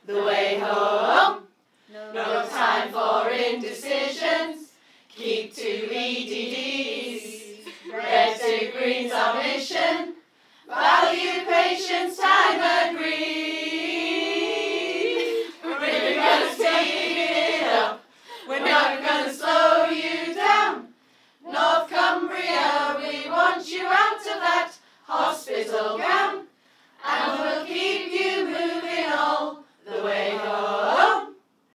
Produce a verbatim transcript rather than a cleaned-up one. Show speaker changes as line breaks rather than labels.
the way home. No time for indecisions, keep to E D Ds. Red to green's our mission, value, patience, time agreed.